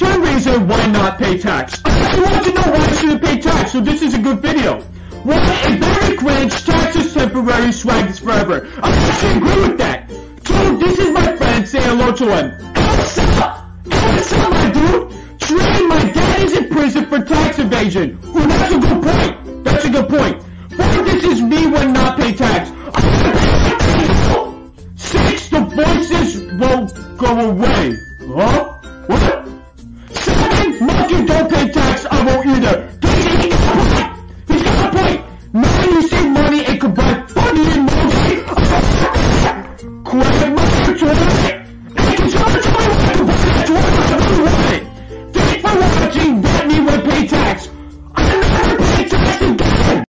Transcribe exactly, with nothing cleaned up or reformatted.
ten reasons why not pay tax. I want to know why I shouldn't pay tax, so this is a good video. One, if very cringe, tax is temporary, swag is forever. I actually agree with that. Two, this is my friend, say hello to him. Hey, what's up? Hey, what's up, my dude? Three, my dad is in prison for tax evasion. Ooh, that's a good point. That's a good point. Four, this is me when not pay tax. I want to pay tax. Six, the voices won't go away.